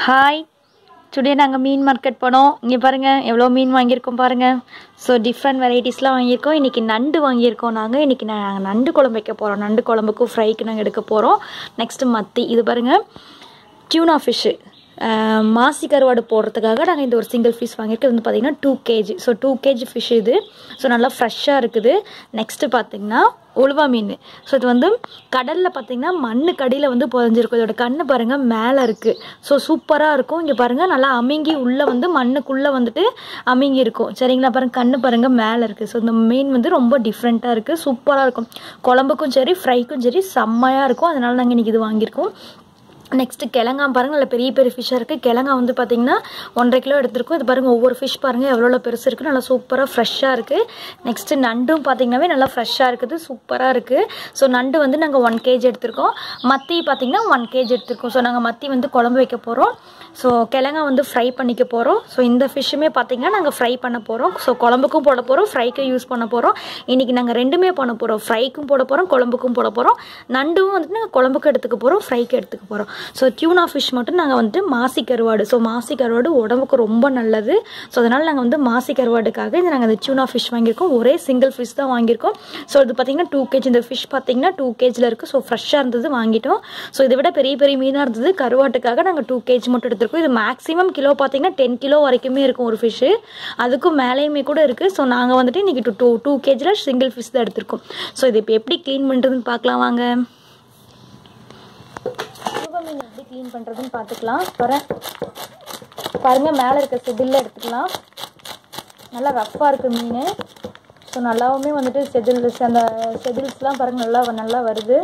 Hi, today நாங்கள் மீன் market போனோம். இங்கே பாருங்கள் எவ்வளோ மீன் வாங்கியிருக்கோம் பாருங்கள். ஸோ டிஃப்ரெண்ட் வெரைட்டிஸ்லாம் வாங்கியிருக்கோம். இன்றைக்கி நண்டு வாங்கியிருக்கோம். இன்றைக்கி நாங்கள் நண்டு குழம்பு வைக்க போகிறோம். நண்டு குழம்புக்கும் ஃப்ரைக்கு நாங்கள் எடுக்க போகிறோம். நெக்ஸ்ட்டு மத்தி, இது பாருங்கள் டியூனா ஃபிஷ்ஷு, மாசி கருவாடு போடுறதுக்காக நாங்கள் இந்த ஒரு சிங்கிள் ஃபிஷ் வாங்கியிருக்கோம். இது வந்து பார்த்திங்கன்னா 2 kg. ஸோ 2 kg ஃபிஷ் இது. ஸோ நல்லா ஃப்ரெஷ்ஷாக இருக்குது. நெக்ஸ்ட்டு பார்த்திங்கன்னா உழுவா மீன். ஸோ இது வந்து கடலில் பார்த்திங்கன்னா மண்ணுக்கு அடியில் வந்து புதஞ்சிருக்கும். இதோட கண்ணு பாருங்கள் மேலே இருக்குது. ஸோ சூப்பராக இருக்கும். இங்கே பாருங்கள் நல்லா அமுங்கி உள்ளே வந்து மண்ணுக்குள்ளே வந்துட்டு அமுங்கி இருக்கும். சரிங்களா? பாருங்கள் கண்ணு பாருங்கள் மேலே இருக்குது. ஸோ இந்த மீன் வந்து ரொம்ப டிஃப்ரெண்ட்டாக இருக்குது. சூப்பராக இருக்கும். குழம்புக்கும் சரி ஃப்ரைக்கும் சரி செம்மையாக இருக்கும். அதனால் நாங்கள் இன்றைக்கி இது வாங்கியிருக்கோம். நெக்ஸ்ட்டு கிழங்கா பாருங்கள், நல்ல பெரிய பெரிய ஃபிஷ்ஷாக இருக்குது. கிழங்கா வந்து பார்த்திங்கன்னா 1.5 கிலோ எடுத்துருக்கோம். இது பாருங்கள் ஒவ்வொரு ஃபிஷ் பாருங்கள் எவ்வளோ பெருசு இருக்குது. நல்லா சூப்பராக ஃப்ரெஷ்ஷாக இருக்குது. நெக்ஸ்ட்டு நண்டும் பார்த்திங்கனாவே நல்லா ஃப்ரெஷ்ஷாக இருக்குது, சூப்பராக இருக்குது. ஸோ நண்டு வந்து நாங்கள் 1 kg எடுத்துருக்கோம். மத்தி பார்த்திங்கன்னா 1 kg எடுத்துருக்கோம். ஸோ நாங்கள் மத்தி வந்து குழம்பு வைக்க போகிறோம். ஸோ கிழங்கா வந்து ஃப்ரை பண்ணிக்க போகிறோம். ஸோ இந்த ஃபிஷ்ஷுமே பார்த்திங்கன்னா நாங்கள் ஃப்ரை பண்ண போகிறோம். ஸோ குழம்புக்கும் போட போகிறோம், ஃப்ரைக்கும் யூஸ் பண்ண போகிறோம். இன்றைக்கி நாங்கள் ரெண்டுமே பண்ண போகிறோம். ஃப்ரைக்கும் போட போகிறோம், குழம்புக்கும் போட போகிறோம். நண்டும் வந்துட்டு நாங்கள் குழம்புக்கு எடுத்துக்க போகிறோம், ஃப்ரைக்கு எடுத்துக்க போகிறோம். ஸோ டியூனா ஃபிஷ் மட்டும் நாங்கள் வந்துட்டு மாசி கருவாடு. ஸோ மாசி கருவாடு உடம்புக்கு ரொம்ப நல்லது. ஸோ அதனால் நாங்கள் வந்து மாசி கருவாடுக்காக இந்த நாங்கள் இந்த டியூனா ஃபிஷ் வாங்கியிருக்கோம். ஒரே சிங்கிள் ஃபிஷ் தான் வாங்கியிருக்கோம். ஸோ இது பார்த்திங்கன்னா 2 kg. இந்த ஃபிஷ் பார்த்திங்கன்னா 2 kg இருக்குது. ஸோ ஃப்ரெஷ்ஷாக இருந்தது வாங்கிட்டோம். ஸோ இதை விட பெரிய பெரிய மீனாக இருந்தது. கருவாட்டுக்காக நாங்கள் 2 kg மட்டும் எடுத்துருக்கோம். இது மேக்ஸிமம் கிலோ பார்த்திங்கன்னா 10 கிலோ வரைக்குமே இருக்கும் ஒரு ஃபிஷ்ஷு. அதுக்கும் மேலேயுமே கூட இருக்குது. ஸோ நாங்கள் வந்துட்டு இன்றைக்கி 2 kg சிங்கிள் ஃபிஷ் தான் எடுத்திருக்கோம். ஸோ இது இப்போ எப்படி க்ளீன் பண்ணுறதுன்னு பார்க்கலாம் வாங்க. மீன் எப்படி க்ளீன் பண்ணுறதுன்னு பார்த்துக்கலாம். பாருங்கள் மேலே இருக்க செதிலில் எடுத்துக்கலாம். நல்லா ரஃப்பாக இருக்குது மீன். ஸோ நல்லாவுமே வந்துட்டு அந்த செதில்ஸ்லாம் பாருங்கள் நல்லா வருது.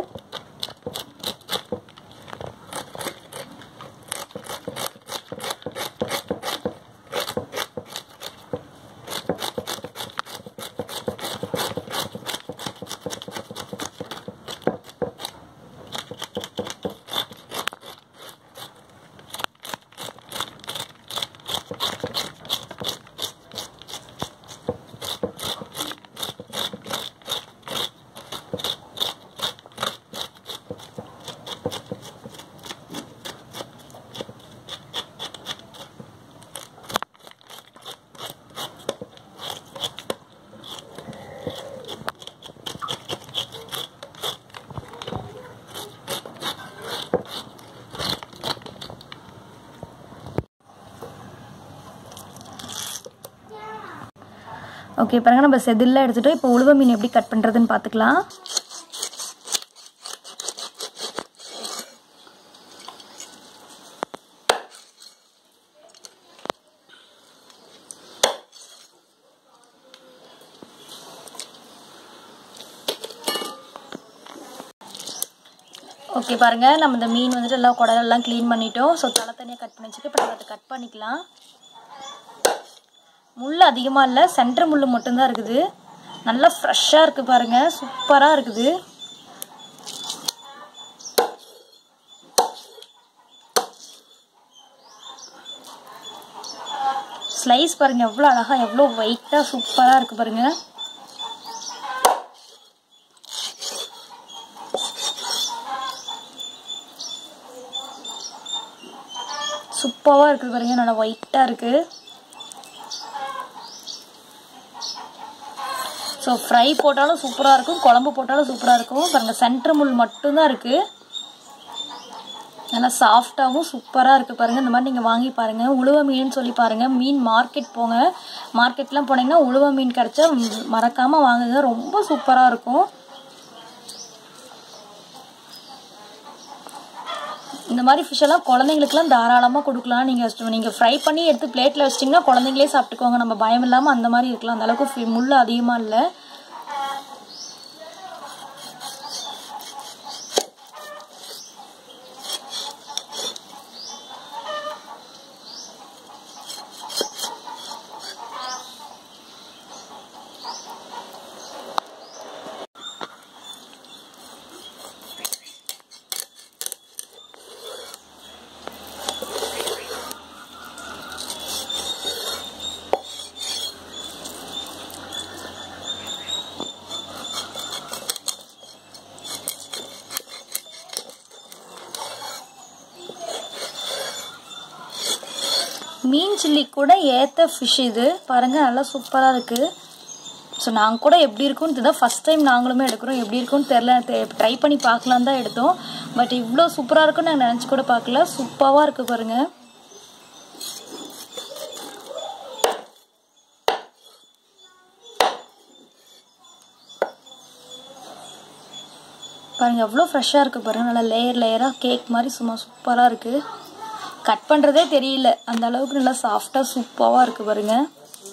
ஓகே பாருங்கள், நம்ம செதில்லாம் எடுத்துகிட்டு இப்போ உழுவ மீன் எப்படி கட் பண்ணுறதுன்னு பார்த்துக்கலாம். ஓகே பாருங்கள், நம்ம இந்த மீன் வந்துட்டு எல்லாம் குடலெல்லாம் க்ளீன் பண்ணிட்டோம். ஸோ தலை தனியாக கட் பண்ணி வச்சுட்டு இப்போ நம்ம அதை கட் பண்ணிக்கலாம். முள் அதிகமாக இல்லை, சென்டர் முள் மட்டும்தான் இருக்குது. நல்லா ஃப்ரெஷ்ஷாக இருக்குது பாருங்கள், சூப்பராக இருக்குது. ஸ்லைஸ் பாருங்கள் எவ்வளோ அழகாக, எவ்வளோ ஒயிட்டாக சூப்பராக இருக்குது பாருங்கள். சூப்பராக இருக்குது பாருங்கள், நல்லா ஒயிட்டாக இருக்குது. ஸோ ஃப்ரை போட்டாலும் சூப்பராக இருக்கும், குழம்பு போட்டாலும் சூப்பராக இருக்கும். பாருங்கள் சென்டர் முள் மட்டும்தான் இருக்குது. நல்லா சாஃப்டாகவும் சூப்பராக இருக்குது பாருங்கள். இந்த மாதிரி நீங்கள் வாங்கி பாருங்கள். உழுவ மீன் சொல்லி பாருங்கள். மீன் மார்க்கெட் போங்க, மார்க்கெட்லாம் போனீங்கன்னா உழுவ மீன் கிடச்சா மறக்காமல் வாங்குங்க, ரொம்ப சூப்பராக இருக்கும். இந்த மாதிரி ஃபிஷ்ஷெல்லாம் குழந்தைங்களுக்குலாம் தாராளமாக கொடுக்கலாம். நீங்கள் ஃப்ரை பண்ணி எடுத்து பிளேட்டில் வச்சிட்டிங்கன்னா குழந்தைங்களே சாப்பிட்டுக்குவாங்க. நம்ம பயம் இல்லாமல் அந்த மாதிரி இருக்கலாம். அந்தளவுக்கு முள் அதிகமாக இல்லை. மீன் சில்லி கூட ஏற்ற ஃபிஷ் இது பாருங்கள், நல்லா சூப்பராக இருக்குது. ஸோ நாங்கள் கூட எப்படி இருக்குன்னு இதுதான் ஃபஸ்ட் டைம் நாங்களுமே எடுக்கிறோம். எப்படி இருக்குன்னு தெரில, ட்ரை பண்ணி பார்க்கலான்னு தான் எடுத்தோம். பட் இவ்வளோ சூப்பராக இருக்குன்னு நாங்கள் நினச்சி கூட பார்க்கல. சூப்பராக இருக்குது பாருங்கள். பாருங்கள் எவ்வளோ ஃப்ரெஷ்ஷாக இருக்குது பாருங்கள். நல்லா லேயர் லேயராக கேக் மாதிரி சும்மா சூப்பராக இருக்குது. கட் பண்ணுறதே தெரியல, அந்த அளவுக்கு நல்லா சாஃப்டாக சூப்பராக இருக்குது பாருங்கள்.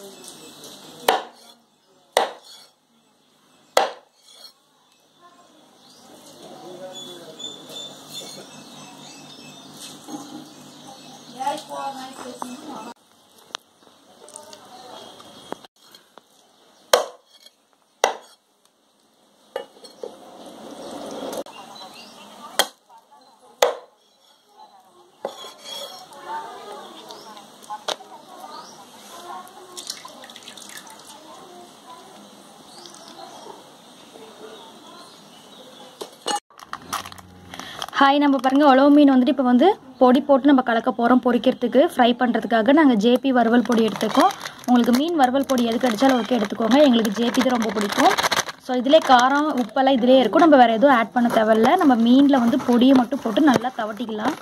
ஹாய், நம்ம பாருங்கள் உழவு மீன் வந்துட்டு இப்போ வந்து பொடி போட்டு நம்ம கலக்க போகிறோம் பொரிக்கிறதுக்கு, ஃப்ரை பண்ணுறதுக்காக. நாங்கள் ஜேபி வறுவல் பொடி எடுத்துக்கோம். உங்களுக்கு மீன் வறுவல் பொடி எதுக்கு அடித்தாலும் ஓகே எடுத்துக்கோங்க. எங்களுக்கு ஜேபி தான் ரொம்ப பிடிக்கும். ஸோ இதிலே காரம் உப்பெல்லாம் இதிலே இருக்கும். நம்ம வேறு எதுவும் ஆட் பண்ண தேவையில்ல. நம்ம மீனில் வந்து பொடியை மட்டும் போட்டு நல்லா தவட்டிக்கலாம்.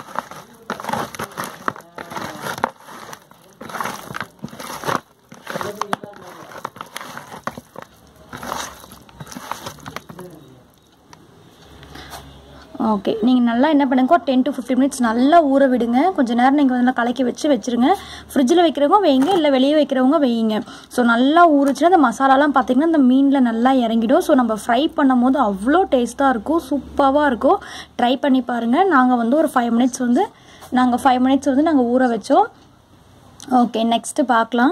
ஓகே, நீங்கள் நல்லா என்ன பண்ணுங்க, ஒரு 10 to 15 minutes நல்லா ஊற விடுங்க. கொஞ்சம் நேரம் நீங்கள் வந்து கலக்கி வச்சுருங்க. ஃப்ரிட்ஜில் வைக்கிறவங்க வைங்க, இல்லை வெளியே வைக்கிறவங்க வைங்க. ஸோ நல்லா ஊறிச்சுன்னா அந்த மசாலாலாம் பார்த்திங்கன்னா அந்த மீனில் நல்லா இறங்கிடும். ஸோ நம்ம ஃப்ரை பண்ணும் போது அவ்வளோ டேஸ்ட்டாக இருக்கும், சூப்பராக இருக்கும். ட்ரை பண்ணி பாருங்கள். நாங்கள் வந்து ஒரு 5 minutes வந்து நாங்கள் ஊற வச்சோம். ஓகே, நெக்ஸ்ட்டு பார்க்கலாம்.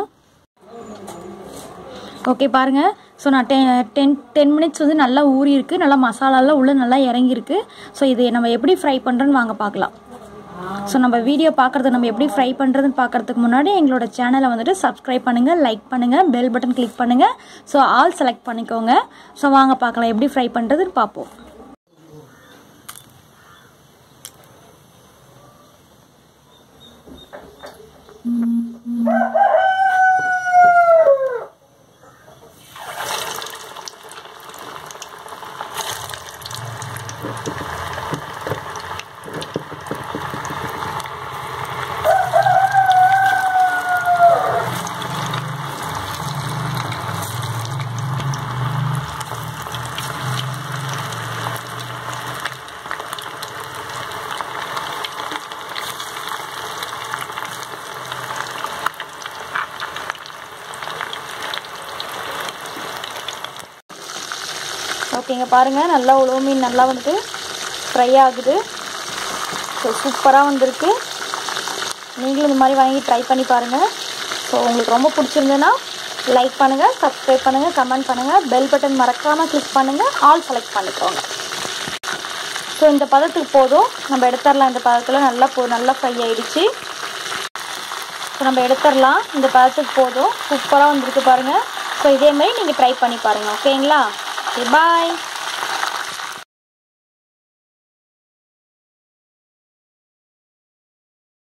ஓகே பாருங்கள். ஸோ நான் 10 minutes வந்து நல்லா ஊறி இருக்குது. நல்லா மசாலாலாம் உள்ளே நல்லா இறங்கியிருக்கு. ஸோ இது நம்ம எப்படி ஃப்ரை பண்ணுறோன்னு வாங்க பார்க்கலாம். ஸோ நம்ம வீடியோ பார்க்குறது நம்ம எப்படி ஃப்ரை பண்ணுறதுன்னு பார்க்குறதுக்கு முன்னாடி எங்களோட சேனலை வந்துட்டு சப்ஸ்கிரைப் பண்ணுங்கள், லைக் பண்ணுங்கள், பெல் பட்டன் கிளிக் பண்ணுங்கள். ஸோ ஆல் செலக்ட் பண்ணிக்கோங்க. ஸோ வாங்க பார்க்கலாம் எப்படி ஃப்ரை பண்ணுறதுன்னு பார்ப்போம். ஓகேங்க பாருங்கள், நல்லா உழவு மீன் நல்லா வந்துட்டு ஃப்ரை ஆகுது. ஸோ சூப்பராக வந்திருக்கு. நீங்களும் இந்த மாதிரி வாங்கி ட்ரை பண்ணி பாருங்கள். ஸோ உங்களுக்கு ரொம்ப பிடிச்சிருந்ததுன்னா லைக் பண்ணுங்கள், சப்ஸ்கிரைப் பண்ணுங்கள், கமெண்ட் பண்ணுங்கள், பெல் பட்டன் மறக்காமல் கிளிக் பண்ணுங்கள், ஆல் செலக்ட் பண்ணிக்கோங்க. ஸோ இந்த பதத்துக்கு போதும், நம்ம எடுத்துடலாம். இந்த பதத்தில் நல்லா ஃப்ரை ஆகிடுச்சு. ஸோ நம்ம எடுத்துடலாம். இந்த பதத்துக்கு போதும், சூப்பராக வந்திருக்கு பாருங்கள். ஸோ இதேமாதிரி நீங்கள் ட்ரை பண்ணி பாருங்கள். ஓகேங்களா? ஓகே, பாய்.